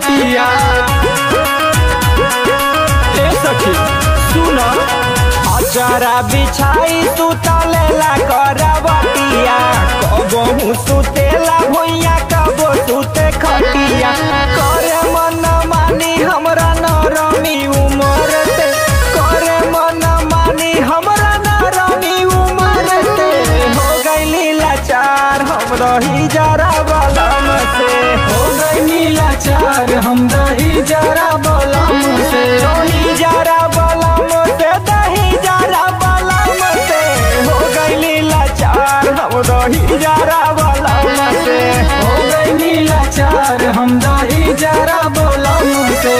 खटिया। ए सखी सुन, अचारा बिछाई सुतलेला करवटिया, कबहू सुतेला भुइया कबो सुते खटिया। करे मन मानी हमरा नरमी उमर से, करे मन मानी हमरा नरमी उमर से। हो गइली लाचार हम रही जरा बलम से, हो गइली लाचार हम रही जरा बलम से। रही जरा बलम से, दही जरा बलम से। हो गइली लाचार हम रही जरा बलम से, हो गइली लाचार हम रही जरा बलम से।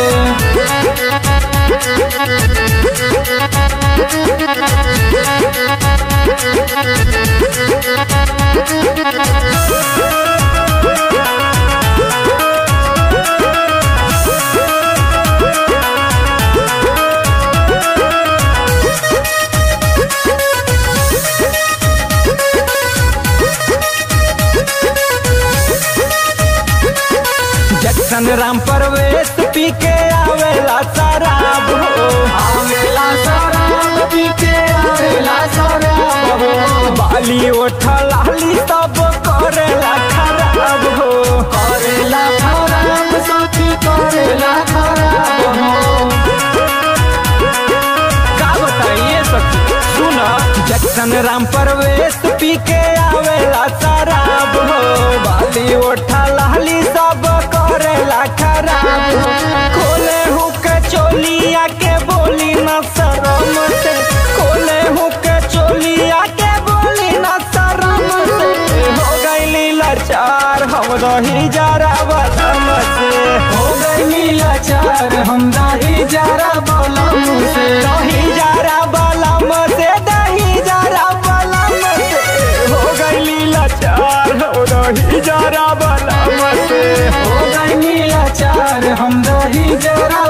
जक्सन राम परवेश पी के आवेला शराब हो, आवेला शराब पी के आवेला शराब हो। बाली ओठा लाली सब करेला खराब हो, करेला खराब सखी करेला खराब हो। का बताइए सखी सुन, जक्सन राम परवेश पी के आवेला शराब हो। बाली ओठा लाली सब करेला खराब हो। खोले हुक चोलिया के बोली न शरम से, खोले हुक चोलिया के बोली न शरम से। हो गइली लाचार हम रही जरा बलम से, हो गइली लाचार हम रही जरा बलम से। रही जरा बलम से, दही जरा बलम से। हो गइली लाचार हम रही जरा बलम से, हो गइली लाचार हम रही जरा